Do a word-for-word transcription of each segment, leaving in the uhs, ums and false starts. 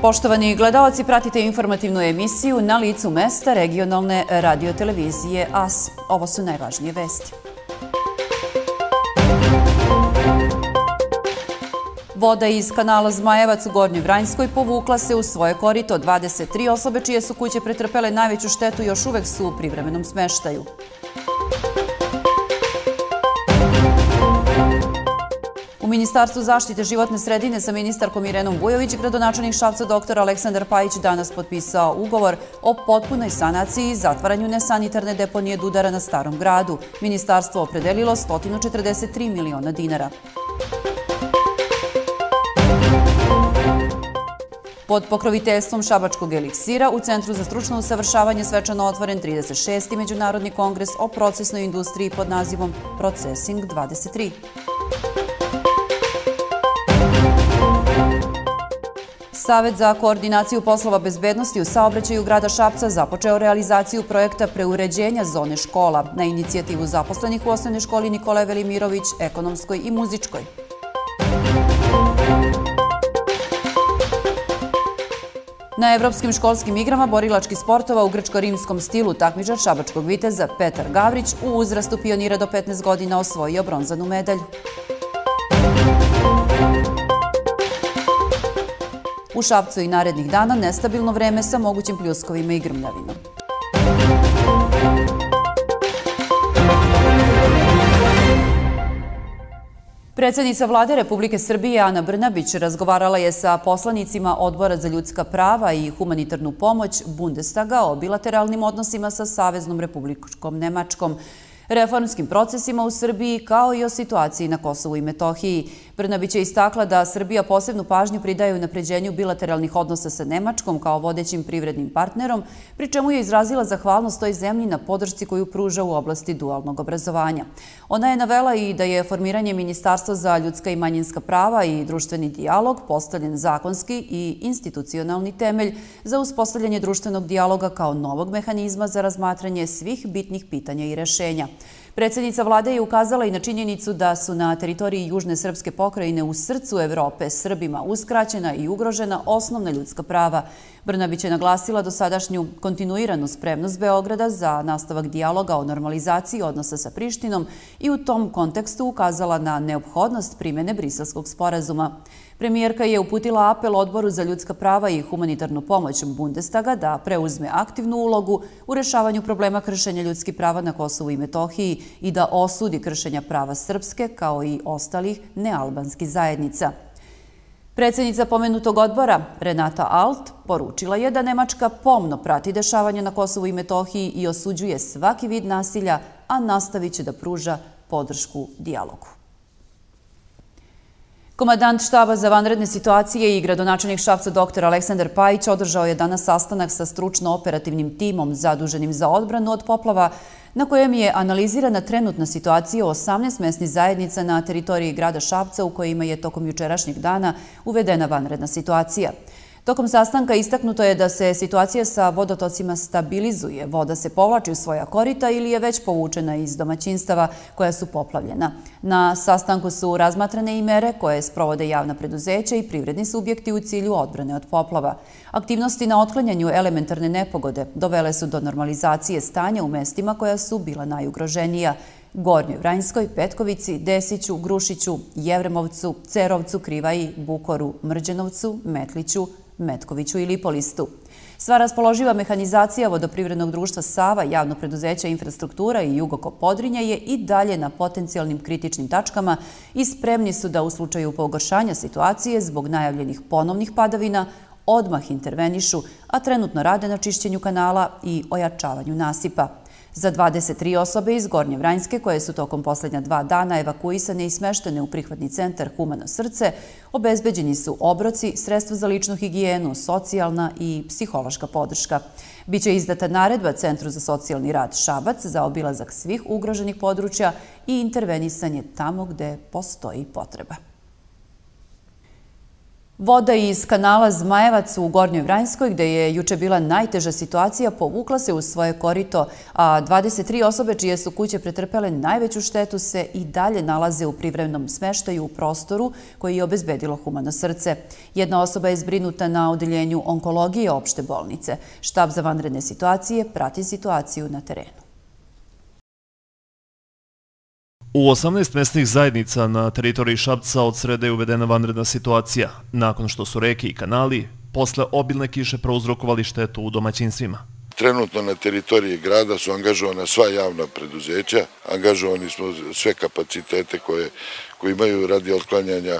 Poštovani gledaoci, pratite informativnu emisiju Na licu mesta regionalne radiotelevizije A S. Ovo su najvažnije vesti. Voda iz kanala Zmajevac u Gornjoj Vranjskoj povukla se u svoje korito. dvadeset tri osobe čije su kuće pretrpele najveću štetu još uvek su u privremenom smeštaju. U Ministarstvu zaštite životne sredine sa ministarkom Irenom Vujović gradonačelnik Šapca dr Aleksandar Pajić danas potpisao ugovor o potpunoj sanaciji i zatvaranju nesanitarne deponije Dudara na Starom gradu. Ministarstvo opredelilo sto četrdeset tri miliona dinara. Pod pokroviteljstvom Šabačkog eliksira u Centru za stručno usavršavanje svečano otvoren trideset šesti Međunarodni kongres o procesnoj industriji pod nazivom Processing dvadeset tri. Savet za koordinaciju poslova bezbednosti u saobraćaju grada Šapca započeo realizaciju projekta preuređenja zone škola na inicijativu zaposlenih u osnovnoj školi Nikole Velimirović, ekonomskoj i muzičkoj. Na evropskim školskim igrama borilačkih sportova u grčko-rimskom stilu takmičar šabačkog viteza Petar Gavrić u uzrastu pionira do petnaest godina osvojio bronzanu medalju. U Šapcu i narednih dana nestabilno vreme sa mogućim pljuskovima i grmljavinom. Predsednica Vlade Republike Srbije Ana Brnabić razgovarala je sa poslanicima Odbora za ljudska prava i humanitarnu pomoć Bundestaga o bilateralnim odnosima sa Saveznom Republikom Nemačkom, reformskim procesima u Srbiji kao i o situaciji na Kosovu i Metohiji. Brnabić je istakla da Srbija posebnu pažnju pridaje unapređenju bilateralnih odnosa sa Nemačkom kao vodećim privrednim partnerom, pri čemu je izrazila zahvalnost toj zemlji na podršci koju pruža u oblasti dualnog obrazovanja. Ona je navela i da je formiranje Ministarstva za ljudska i manjinska prava i društveni dijalog postavljen zakonski i institucionalni temelj za uspostavljanje društvenog dijaloga kao novog mehanizma za razmatranje svih bitnih pitanja i rešenja. Predsednica Vlade je ukazala i na činjenicu da su na teritoriji Južne srpske pokrajine u srcu Evrope Srbima uskraćena i ugrožena osnovna ljudska prava. Brnabić je naglasila dosadašnju kontinuiranu spremnost Beograda za nastavak dijaloga o normalizaciji odnosa sa Prištinom i u tom kontekstu ukazala na neophodnost primjene Briselskog sporazuma. Premijerka je uputila apel Odboru za ljudska prava i humanitarnu pomoć Bundestaga da preuzme aktivnu ulogu u rešavanju problema kršenja ljudskih prava na Kosovu i Metohiji i da osudi kršenja prava srpske kao i ostalih nealbanskih zajednica. Predsednica pomenutog odbora, Renata Alt, poručila je da Nemačka pomno prati dešavanja na Kosovu i Metohiji i osuđuje svaki vid nasilja, a nastavit će da pruža podršku dijalogu. Komandant štaba za vanredne situacije i gradonačelnik Šapca dr Aleksandar Pajić održao je danas sastanak sa stručno-operativnim timom zaduženim za odbranu od poplava, na kojem je analizirana trenutna situacija u osamnaest mesnih zajednica na teritoriji grada Šapca u kojima je tokom jučerašnjeg dana uvedena vanredna situacija. Tokom sastanka istaknuto je da se situacija sa vodotocima stabilizuje, voda se povlači u svoja korita ili je već povučena iz domaćinstava koja su poplavljena. Na sastanku su razmatrane i mere koje sprovode javna preduzeća i privredni subjekti u cilju odbrane od poplava. Aktivnosti na otklanjanju elementarne nepogode dovele su do normalizacije stanja u mestima koja su bila najugroženija: Gornjoj Vranjskoj, Petkovici, Desiću, Grušiću, Jevremovcu, Cerovcu, Krivaji, Bukoru, Mrđenovcu, Metliću, Metkoviću i Lipolistu. Sva raspoloživa mehanizacija Vodoprivrednog društva Sava, javno preduzeća Infrastruktura i Jugokop Podrinja je i dalje na potencijalnim kritičnim tačkama i spremni su da u slučaju pogoršanja situacije zbog najavljenih ponovnih padavina odmah intervenišu, a trenutno rade na čišćenju kanala i ojačavanju nasipa. Za dvadeset tri osobe iz Gornje Vranjske, koje su tokom posljednja dva dana evakuisane i smeštene u prihvatni centar Humano srce, obezbeđeni su obroci, sredstva za ličnu higijenu, socijalna i psihološka podrška. Biće izdata naredba Centru za socijalni rad Šabac za obilazak svih ugroženih područja i intervenisanje tamo gde postoji potreba. Voda iz kanala Zmajevac u Gornjoj Vranjskoj, gde je juče bila najteža situacija, povukla se u svoje korito, a dvadeset tri osobe čije su kuće pretrpele najveću štetu se i dalje nalaze u privremenom smeštaju u prostoru koji je obezbedilo Humano srce. Jedna osoba je zbrinuta na odeljenju onkologije opšte bolnice. Štab za vanredne situacije prati situaciju na terenu. U osamnaest mesnih zajednica na teritoriji Šapca od srede je uvedena vanredna situacija, nakon što su reke i kanali posle obilne kiše prouzrokovali štetu u domaćinstvima. Trenutno na teritoriji grada su angažovana sva javna preduzeća, angažovani smo sve kapacitete koje, koje imaju radi otklanjanja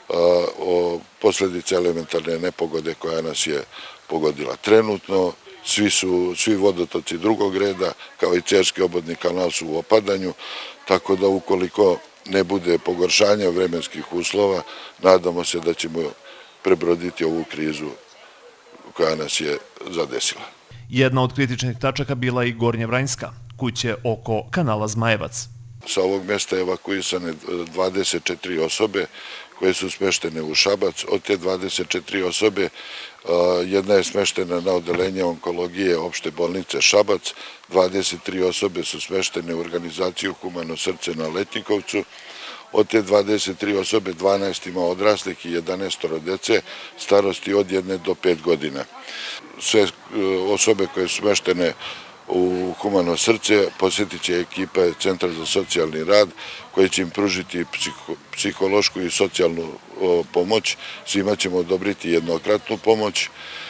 o posledice elementarne nepogode koja nas je pogodila. Trenutno svi su, svi vodotoci drugog reda, kao i Cerski obodni kanal su u opadanju, tako da ukoliko ne bude pogoršanja vremenskih uslova, nadamo se da ćemo prebroditi ovu krizu koja nas je zadesila. Jedna od kritičnih tačaka bila i Gornja Vranjska, kuće oko kanala Zmajevac. Sa ovog mesta je evakuisane dvadeset četiri osobe koje su smeštene u Šabac. Od te dvadeset četiri osobe jedna je smeštena na odeljenje onkologije opšte bolnice Šabac, dvadeset tri osobe su smeštene u organizaciju Humano srce na Letnjikovcu. Od te dvadeset tri osobe dvanaest ima odraslih i jedanaest dece starosti od jedne do pet godina. Sve osobe koje su smeštene u Humano srce posjetit će ekipa Centra za socijalni rad koji će im pružiti psihološku i socijalnu pomoć. Svima ćemo odobriti jednokratnu pomoć.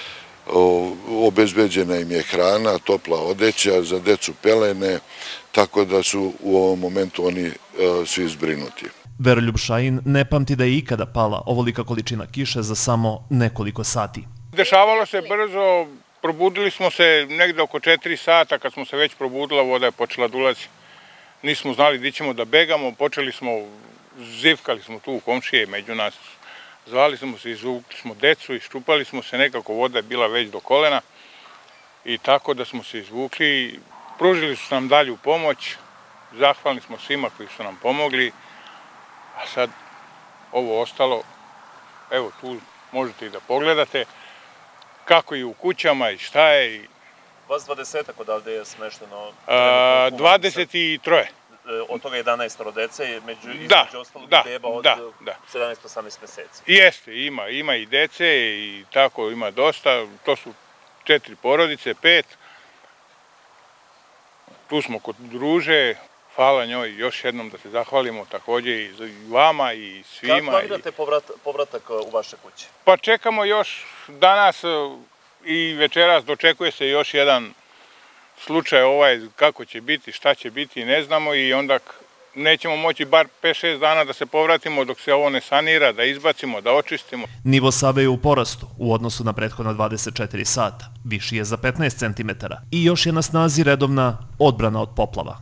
Obezbeđena im je hrana, topla odeća, za decu pelene, tako da su u ovom momentu oni svi zbrinuti. Veroljub Šajin ne pamti da je ikada pala ovolika količina kiše za samo nekoliko sati. Dešavalo se brzo. Probudili smo se negde oko četiri sata, kad smo se već probudila, voda je počela da ulazi. Nismo znali gdje ćemo da begamo, počeli smo, zivkali smo tu u komšije među nas. Zvali smo se, izvukli smo decu, iščupali smo se, nekako voda je bila već do kolena. I tako da smo se izvukli, pružili su nam dalju pomoć, zahvalni smo svima koji su nam pomogli. A sad ovo ostalo, evo tu možete i da pogledate, kako i u kućama i šta je. Vas dvadesetak odavde je smešteno? dvadeset tri. Od toga jedanaest dece, među ostalog i beba od sedamnaest osamnaest meseci. Jeste, ima, ima i dece i tako ima dosta. To su četiri porodice, pet. Tu smo kod druže. Hvala njoj još jednom da se zahvalimo takođe i vama i svima. Kako planirate povratak u vaše kuće? Pa čekamo još danas i večeras dočekuje se još jedan slučaj ovaj kako će biti, šta će biti, ne znamo i onda nećemo moći bar pet šest dana da se povratimo dok se ovo ne sanira, da izbacimo, da očistimo. Nivo Save je u porastu u odnosu na prethodna dvadeset četiri sata. Viši je za petnaest centimetara i još je na snazi redovna odbrana od poplava.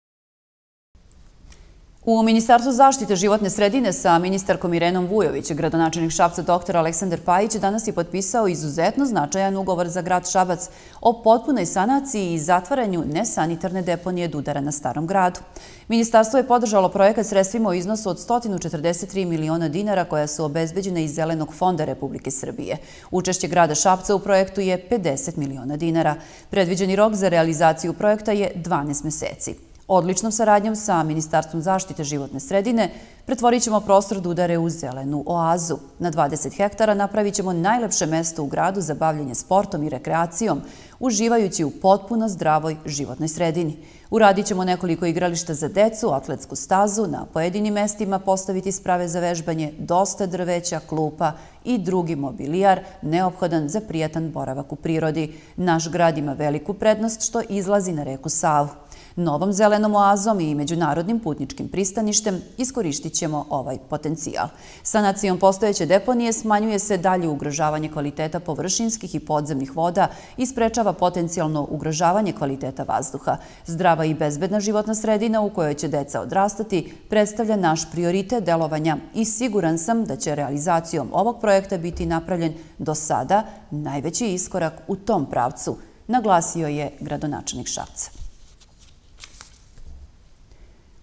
U Ministarstvu zaštite životne sredine sa ministarkom Irenom Vujović, gradonačelnik Šapca doktor Aleksandar Pajić danas je potpisao izuzetno značajan ugovor za grad Šabac o potpunoj sanaciji i zatvaranju nesanitarne deponije Dudara na Starom gradu. Ministarstvo je podržalo projekat sredstvima u iznosu od sto četrdeset tri miliona dinara koja su obezbeđene iz Zelenog fonda Republike Srbije. Učešće grada Šapca u projektu je pedeset miliona dinara. Predviđeni rok za realizaciju projekta je dvanaest meseci. Odličnom saradnjom sa Ministarstvom zaštite životne sredine pretvorit ćemo prostor Dudare u zelenu oazu. Na dvadeset hektara napravit ćemo najlepše mesto u gradu za bavljenje sportom i rekreacijom, uživajući u potpuno zdravoj životnoj sredini. Uradit ćemo nekoliko igrališta za decu, atletsku stazu, na pojedinim mestima postaviti sprave za vežbanje, dosta drveća, klupa i drugi mobilijar neophodan za prijatan boravak u prirodi. Naš grad ima veliku prednost što izlazi na reku Savu. Novom zelenom oazom i međunarodnim putničkim pristaništem iskoristit ćemo ovaj potencijal. Sanacijom postojeće deponije smanjuje se dalje ugrožavanje kvaliteta površinskih i podzemnih voda i sprečava potencijalno ugrožavanje kvaliteta vazduha. Zdrava i bezbedna životna sredina u kojoj će deca odrastati predstavlja naš prioritet delovanja i siguran sam da će realizacijom ovog projekta biti napravljen do sada najveći iskorak u tom pravcu, naglasio je gradonačelnik Šapca.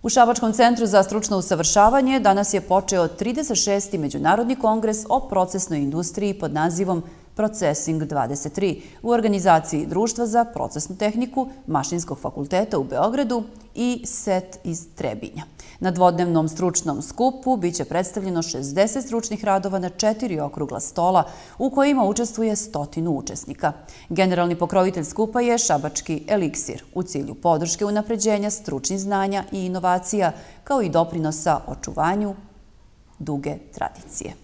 U Šabačkom centru za stručno usavršavanje danas je počeo trideset šesti Međunarodni kongres o procesnoj industriji pod nazivom Procesing dvadeset tri u organizaciji Društva za procesnu tehniku Mašinskog fakulteta u Beogradu i S E T iz Trebinja. Na dvodnevnom stručnom skupu biće predstavljeno šezdeset stručnih radova na četiri okrugla stola u kojima učestvuje stotinu učesnika. Generalni pokrovitelj skupa je Šabački eliksir u cilju podrške unapređenja stručnih znanja i inovacija kao i doprinosa očuvanju duge tradicije.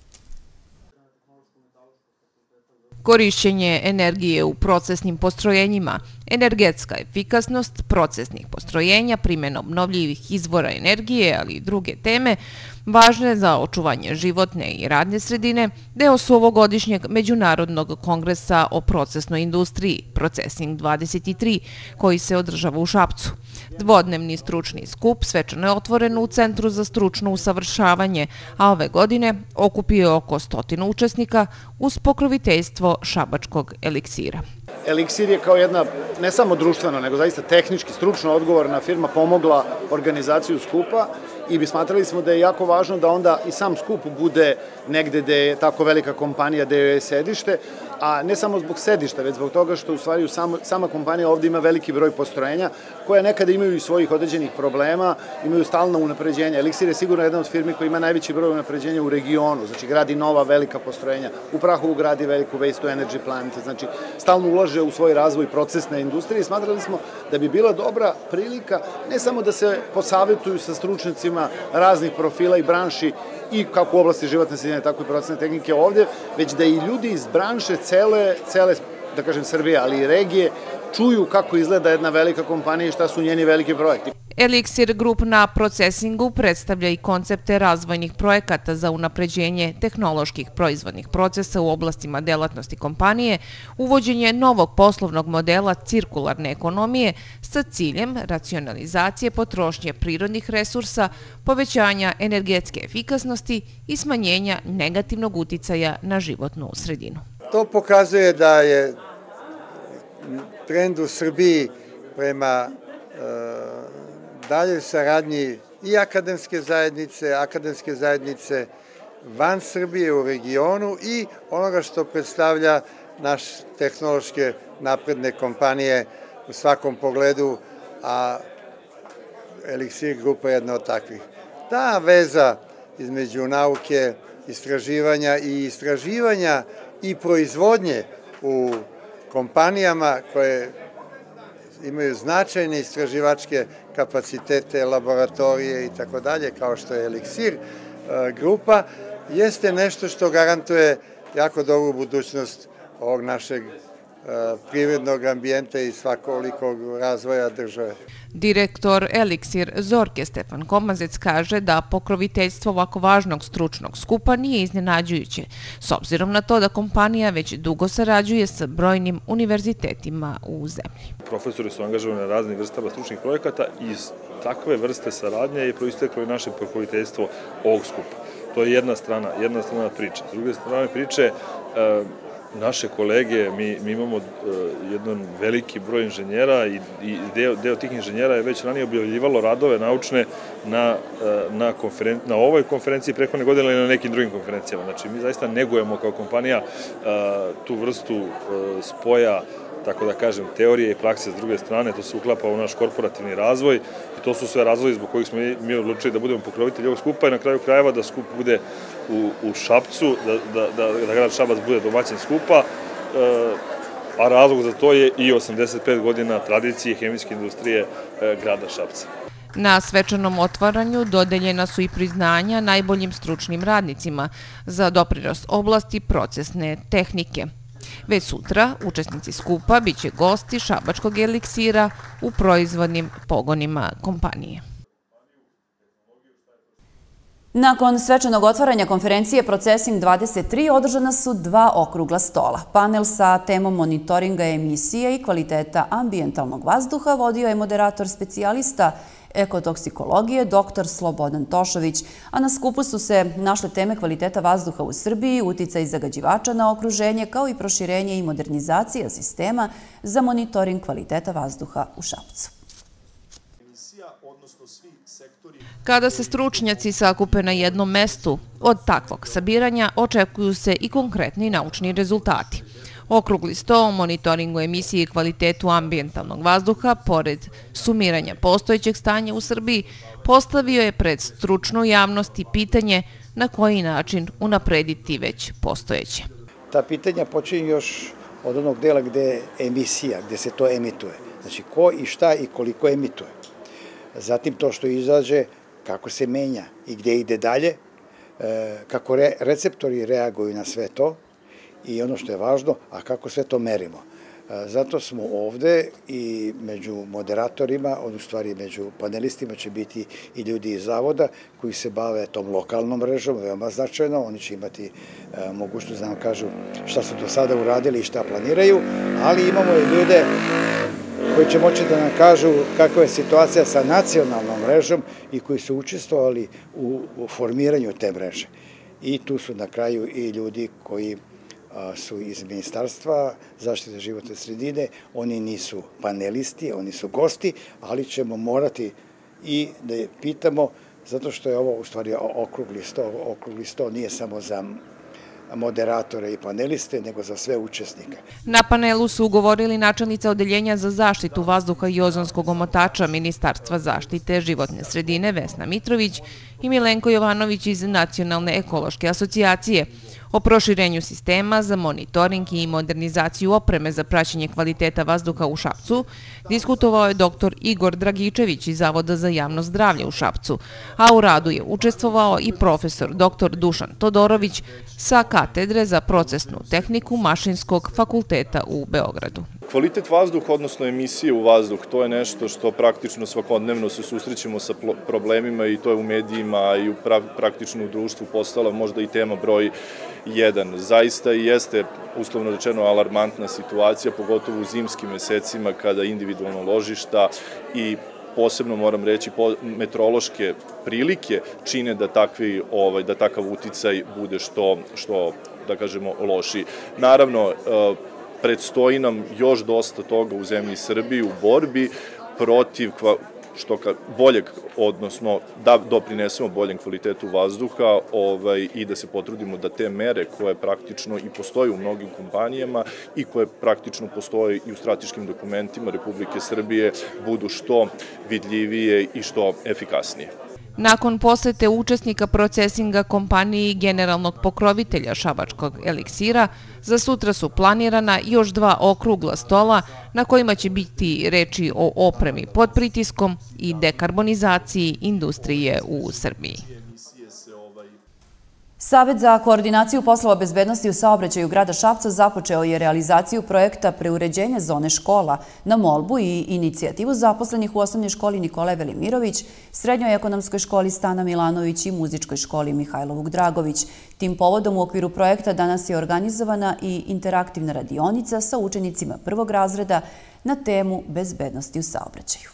Korišćenje energije u procesnim postrojenjima, energetska efikasnost procesnih postrojenja, primjena obnovljivih izvora energije, ali i druge teme, važne za očuvanje životne i radne sredine, deo su ovogodišnjeg Međunarodnog kongresa o procesnoj industriji, Procesing dvadeset tri, koji se održava u Šapcu. Dvodnevni stručni skup svečano je otvoren u Centru za stručno usavršavanje, a ove godine okupio je oko stotinu učesnika uz pokroviteljstvo Šabačkog eliksira. Eliksir je kao jedna, ne samo društveno, nego zaista tehnički, stručno odgovorna firma pomogla organizaciju skupa i bi smatrali smo da je jako važno da onda i sam skup bude negde gde je tako velika kompanija, gde je sedište, a ne samo zbog sedišta, već zbog toga što u stvari sama kompanija ovde ima veliki broj postrojenja koje nekada imaju i svojih određenih problema, imaju stalno unapređenja. Eliksir je sigurno jedna od firmi koja ima najveći broj unapređenja u regionu, znači gradi nova velika postrojenja, u Prahovu gradi veliku waste to energy plant, znači stalno ulaže u svoj razvoj procesne industrije i smatrali smo da bi bila dobra prilika ne samo da se posavetuju sa stručnicima raznih profila i branši i kako u oblasti životne sredine, tako i procesne tehnike ovdje, već da i ljudi iz branše cele, cele, da kažem Srbije, ali i regije, čuju kako izgleda jedna velika kompanija i šta su njeni veliki projekti. Eliksir Grup na procesingu predstavlja i koncepte razvojnih projekata za unapređenje tehnoloških proizvodnih procesa u oblastima delatnosti kompanije, uvođenje novog poslovnog modela cirkularne ekonomije sa ciljem racionalizacije potrošnje prirodnih resursa, povećanja energetske efikasnosti i smanjenja negativnog uticaja na životnu sredinu. To pokazuje da je trend u Srbiji prema daljoj saradnji i akademske zajednice, akademske zajednice van Srbije u regionu i onoga što predstavlja naš tehnološke napredne kompanije u svakom pogledu, a Eliksir Grupa je jedna od takvih. Ta veza između nauke, istraživanja i istraživanja i proizvodnje u kompanijama koje imaju značajne istraživačke kapacitete, laboratorije i tako dalje, kao što je Eliksir Grupa, jeste nešto što garantuje jako dobru budućnost ovog našeg privrednog ambijenta i svakolikog razvoja države. Direktor Eliksir Zorke Stefan Komazec kaže da pokroviteljstvo ovako važnog stručnog skupa nije iznenađujuće, s obzirom na to da kompanija već dugo sarađuje sa brojnim univerzitetima u zemlji. Profesori su angažovani na raznim vrstama stručnih projekata i iz takve vrste saradnje je proisteklo i naše pokroviteljstvo ovog skupa. To je jedna strana, jedna strana priče. S druge strane priče, naše kolege, mi, mi imamo uh, jedan veliki broj inženjera i, i deo, deo tih inženjera je već ranije objavljivalo radove naučne na, uh, na, konferen, na ovoj konferenciji prethodne godine ili na nekim drugim konferencijama. Znači, mi zaista negujemo kao kompanija uh, tu vrstu uh, spoja, tako da kažem, teorije i prakse s druge strane, to se uklapa u naš korporativni razvoj i to su sve razvoji zbog kojih smo mi, mi odlučili da budemo pokrovitelji ovog skupa i na kraju krajeva da skup bude u, u Šapcu, da, da, da, da grad Šabac bude domaćin skupa, e, a razlog za to je i osamdeset pet godina tradicije hemijske industrije e, grada Šapca. Na svečanom otvaranju dodeljena su i priznanja najboljim stručnim radnicima za doprinos oblasti procesne tehnike. Već sutra učesnici skupa biće gosti Šabačkog eliksira u proizvodnim pogonima kompanije. Nakon svečanog otvaranja konferencije Procesing dvadeset tri održana su dva okrugla stola. Panel sa temom monitoringa emisije i kvaliteta ambijentalnog vazduha vodio je moderator specijalista ekotoksikologije doktor Slobodan Tošović, a na skupu su se našle teme kvaliteta vazduha u Srbiji, uticaj zagađivača na okruženje, kao i proširenje i modernizacija sistema za monitoring kvaliteta vazduha u Šapcu. Kada se stručnjaci sakupe na jednom mestu, od takvog sabiranja očekuju se i konkretni naučni rezultati. Okrugli sto o monitoringu emisije i kvalitetu ambijentalnog vazduha, pored sumiranja postojećeg stanja u Srbiji, postavio je pred stručnu javnost i pitanje na koji način unaprediti već postojeće. Ta pitanja počinju još od onog dela gde je emisija, gde se to emituje. Znači, ko i šta i koliko emituje. Zatim to što izađe, kako se menja i gde ide dalje, kako receptori reaguju na sve to i ono što je važno, a kako sve to merimo. Zato smo ovde i među moderatorima, u stvari među panelistima će biti i ljudi iz zavoda koji se bave tom lokalnom mrežom, veoma značajno. Oni će imati mogućnost da nam kažu šta su do sada uradili i šta planiraju, ali imamo i ljude koji će moći da nam kažu kakva je situacija sa nacionalnom mrežom i koji su učestvovali u formiranju te mreže. I tu su na kraju i ljudi koji su iz Ministarstva zaštite životne sredine, oni nisu panelisti, oni su gosti, ali ćemo morati i da je pitamo, zato što je ovo u stvari okrugli sto, okrugli sto nije samo za moderatore i paneliste, nego za sve učesnike. Na panelu su ugovorili načelnica Odeljenja za zaštitu vazduha i ozonskog omotača Ministarstva zaštite životne sredine Vesna Mitrović i Milenko Jovanović iz Nacionalne ekološke asocijacije. O proširenju sistema za monitoring i modernizaciju opreme za praćenje kvaliteta vazduha u Šapcu diskutovao je doktor Igor Dragičević iz Zavoda za javno zdravlje u Šapcu, a u radu je učestvovao i profesor doktor Dušan Todorović sa katedre za procesnu tehniku Mašinskog fakulteta u Beogradu. Kvalitet vazduha, odnosno emisije u vazduh, to je nešto što praktično svakodnevno se susrećemo sa problemima i to je u medijima i praktično u društvu postala možda i tema broj jedan. Zaista i jeste, uslovno rečeno, alarmantna situacija, pogotovo u zimskim mesecima kada individualno ložišta i posebno moram reći meteorološke prilike čine da takvi ovaj da takav uticaj bude što što da kažemo lošiji. Naravno, predstoji nam još dosta toga u zemlji Srbiji u borbi protiv što boljeg, odnosno da doprinesemo boljem kvalitetu vazduha ovaj, i da se potrudimo da te mere koje praktično i postoje u mnogim kompanijama i koje praktično postoje i u strateškim dokumentima Republike Srbije budu što vidljivije i što efikasnije. Nakon posete učesnika procesinga kompaniji generalnog pokrovitelja šabačkog eliksira, za sutra su planirana još dva okrugla stola na kojima će biti reči o opremi pod pritiskom i dekarbonizaciji industrije u Srbiji. Savet za koordinaciju poslova bezbednosti u saobraćaju grada Šapca započeo je realizaciju projekta preuređenja zone škola na molbu i inicijativu zaposlenih u osnovnoj školi Nikole Velimirović, srednjoj ekonomskoj školi Stana Milanović i muzičkoj školi Mihajlo Vukdragović. Tim povodom u okviru projekta danas je organizovana i interaktivna radionica sa učenicima prvog razreda na temu bezbednosti u saobraćaju.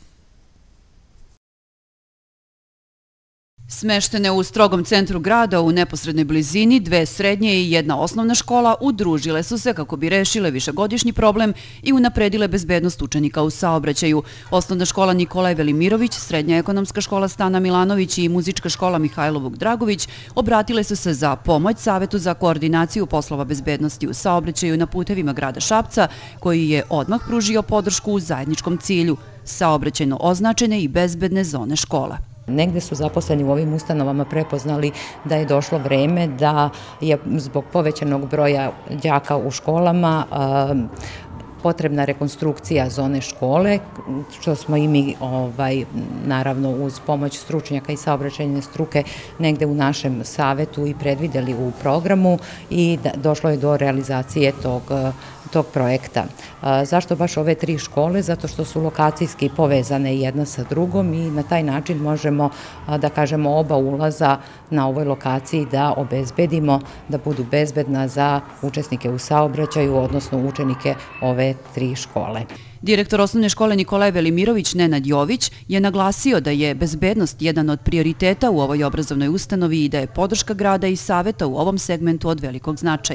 Smeštene u strogom centru grada u neposrednoj blizini, dve srednje i jedna osnovna škola udružile su se kako bi rešile višegodišnji problem i unapredile bezbednost učenika u saobraćaju. Osnovna škola Nikolaj Velimirović, srednja ekonomska škola Stana Milanović i muzička škola Mihajlo Vukdragović obratile su se za pomoć Savetu za koordinaciju poslova bezbednosti u saobraćaju na putevima grada Šapca, koji je odmah pružio podršku u zajedničkom cilju – saobraćajno označene i bezbedne zone škola. Negde su zaposleni u ovim ustanovama prepoznali da je došlo vreme da je zbog povećanog broja đaka u školama potrebna rekonstrukcija zone škole, što smo i mi, ovaj, naravno, uz pomoć stručnjaka i saobraćajne struke negde u našem savetu i predvideli u programu i da, došlo je do realizacije tog tog projekta. Zašto baš ove tri škole? Zato što su lokacijski povezane jedna sa drugom i na taj način možemo da kažemo oba ulaza na ovoj lokaciji da obezbedimo da budu bezbedna za učesnike u saobraćaju, odnosno učenike ove tri škole. Direktor osnovne škole Nikolaj Velimirović Nenad Jović je naglasio da je bezbednost jedan od prioriteta u ovoj obrazovnoj ustanovi i da je podrška grada i saveta u ovom segmentu od velikog značaja.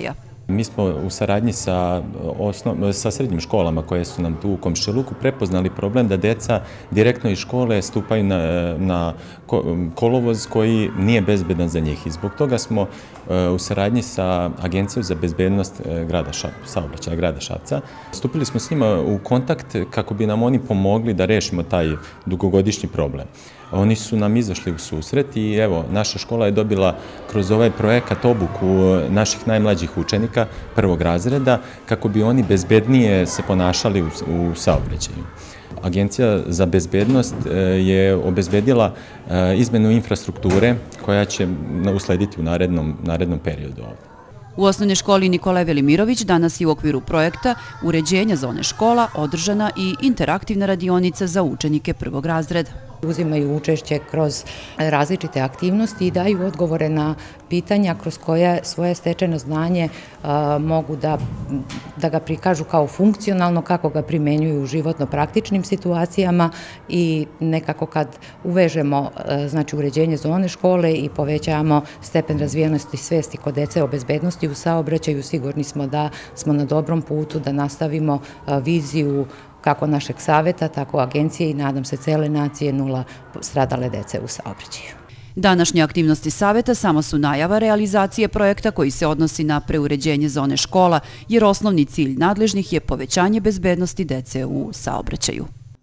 Mi smo u saradnji sa, osnov, sa srednjim školama koje su nam tu u komšiluku prepoznali problem da deca direktno iz škole stupaju na, na kolovoz koji nije bezbedan za njih. I zbog toga smo u saradnji sa Agencijom za bezbednost grada Šapca, saobraćaja grada Šapca stupili smo s njima u kontakt kako bi nam oni pomogli da rešimo taj dugogodišnji problem. Oni su nam izašli u susret i evo, naša škola je dobila kroz ovaj projekat obuku naših najmlađih učenika prvog razreda kako bi oni bezbednije se ponašali u, u saobraćaju. Agencija za bezbednost je obezbedila izmenu infrastrukture koja će uslediti u narednom, narednom periodu ovdje. U osnovnoj školi Nikolaj Velimirović danas je u okviru projekta uređenja zone škola održana i interaktivna radionica za učenike prvog razreda. Uzimaju učešće kroz različite aktivnosti i daju odgovore na pitanja kroz koje svoje stečeno znanje a, mogu da, da ga prikažu kao funkcionalno, kako ga primenjuju u životno-praktičnim situacijama i nekako kad uvežemo a, znači, uređenje zone škole i povećavamo stepen razvijenosti svesti kod dece o bezbednosti u saobraćaju, sigurni smo da smo na dobrom putu da nastavimo a, viziju kako našeg saveta, tako agencije i nadam se cele nacije nula stradale dece u saobraćaju. Današnje aktivnosti saveta samo su najava realizacije projekta koji se odnosi na preuređenje zone škola, jer osnovni cilj nadležnih je povećanje bezbednosti dece u saobraćaju.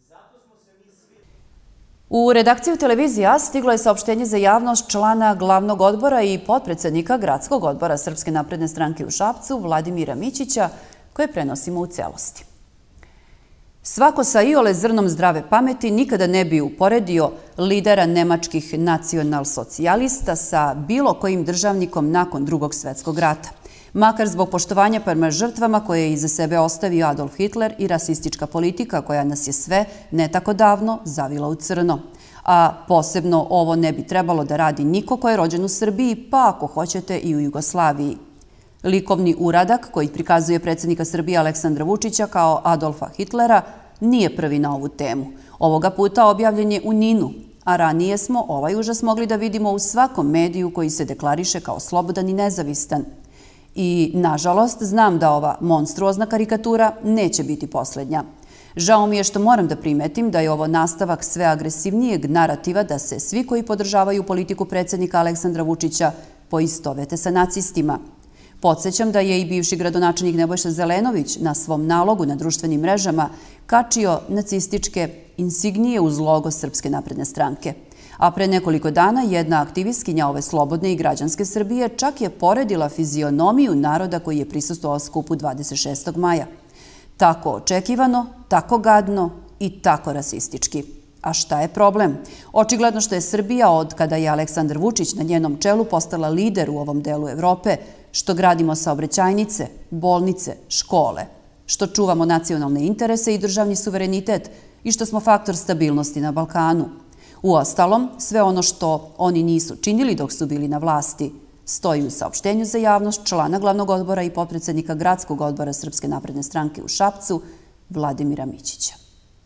U redakciju televizije A stiglo je saopštenje za javnost člana glavnog odbora i potpredsednika Gradskog odbora Srpske napredne stranke u Šapcu, Vladimira Mićića, koje prenosimo u celosti. Svako sa iole zrnom zdrave pameti nikada ne bi uporedio lidera nemačkih nacionalsocijalista sa bilo kojim državnikom nakon Drugog svjetskog rata. Makar zbog poštovanja prema žrtvama koje je iza sebe ostavio Adolf Hitler i rasistička politika koja nas je sve ne tako davno zavila u crno. A posebno ovo ne bi trebalo da radi niko ko je rođen u Srbiji, pa ako hoćete i u Jugoslaviji. Likovni uradak koji prikazuje predsjednika Srbije Aleksandra Vučića kao Adolfa Hitlera nije prvi na ovu temu. Ovoga puta objavljen je u Ninu, a ranije smo ovaj užas mogli da vidimo u svakom mediju koji se deklariše kao slobodan i nezavistan. I, nažalost, znam da ova monstruozna karikatura neće biti posljednja. Žao mi je što moram da primetim da je ovo nastavak sve agresivnijeg narativa da se svi koji podržavaju politiku predsjednika Aleksandra Vučića poistovete sa nacistima. Podsjećam da je i bivši gradonačelnik Nebojša Zelenović na svom nalogu na društvenim mrežama kačio nacističke insignije uz logo Srpske napredne stranke. A pre nekoliko dana jedna aktivistkinja ove slobodne i građanske Srbije čak je poredila fizionomiju naroda koji je prisustvovao skupu dvadeset šestog maja. Tako očekivano, tako gadno i tako rasistički. A šta je problem? Očigledno što je Srbija, od kada je Aleksandar Vučić na njenom čelu postala lider u ovom delu Evrope, što gradimo saobraćajnice, bolnice, škole, što čuvamo nacionalne interese i državni suverenitet i što smo faktor stabilnosti na Balkanu. Uostalom, sve ono što oni nisu činili dok su bili na vlasti, stoji u saopštenju za javnost člana glavnog odbora i potpredsednika Gradskog odbora Srpske napredne stranke u Šapcu, Vladimira Mićića.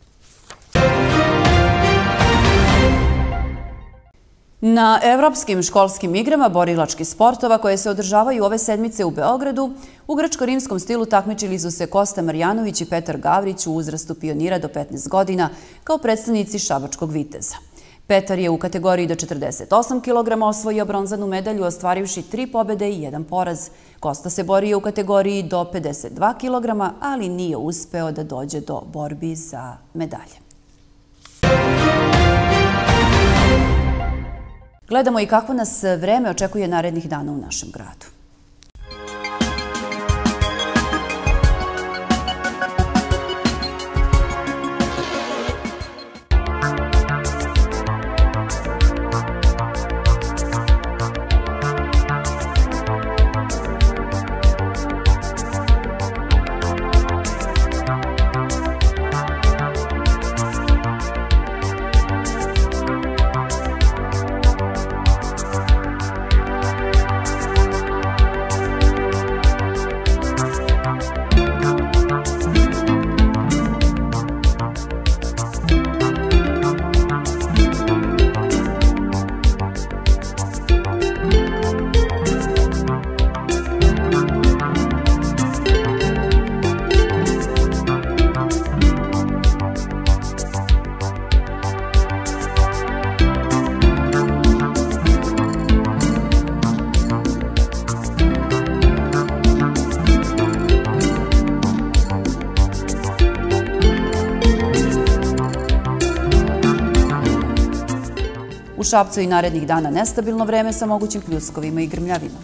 Na Evropskim školskim igrama borilačkih sportova koje se održavaju ove sedmice u Beogradu, u grčko-rimskom stilu takmičili su se Kosta Marjanović i Petar Gavrić u uzrastu pionira do petnaest godina kao predstavnici šabačkog viteza. Petar je u kategoriji do četrdeset osam kilograma osvojio bronzanu medalju, ostvarivši tri pobede i jedan poraz. Kosta se borio u kategoriji do pedeset dva kilograma, ali nije uspeo da dođe do borbi za medalje. Gledamo i kako nas vreme očekuje narednih dana u našem gradu. Šapcu i narednih dana nestabilno vreme sa mogućim pljuskovima i grmljavima.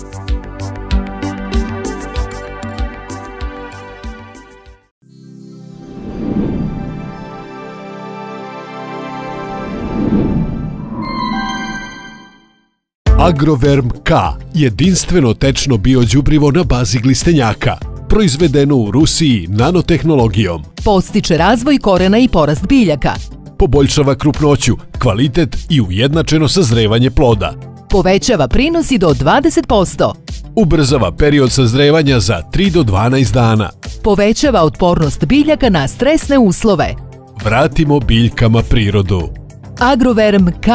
Agroverm K, jedinstveno tečno biođubrivo na bazi glistenjaka, proizvedeno u Rusiji nanotehnologijom. Podstiče razvoj korena i porast biljaka. Poboljšava krupnoću, kvalitet i ujednačeno sazrevanje ploda. Povećava prinos i do dvadeset posto. Ubrzava period sazrevanja za tri do dvanaest dana. Povećava otpornost biljaka na stresne uslove. Vratimo biljkama prirodu. Agroverm K.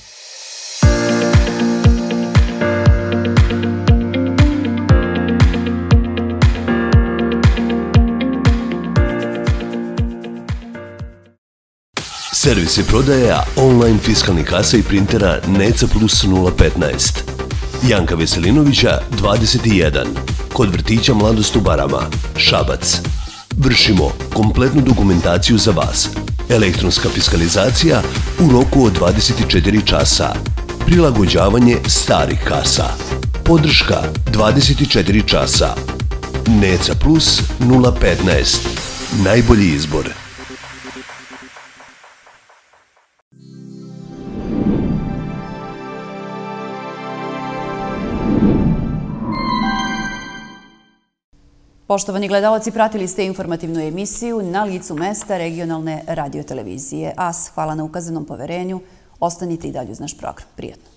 Servis i prodaja online fiskalnih kasa i printera Neca Plus nula petnaest. Janka Veselinovića dvadeset jedan. Kod vrtića Mladost u Barama, Šabac. Vršimo kompletnu dokumentaciju za vas. Elektronska fiskalizacija u roku od dvadeset četiri časa. Prilagođavanje starih kasa. Podrška dvadeset četiri časa. Neca Plus nula petnaest. Najbolji izbor. Poštovani gledalci, pratili ste informativnu emisiju Na licu mesta regionalne radiotelevizije A S. Hvala na ukazanom poverenju. Ostanite i dalje uz naš program. Prijetno.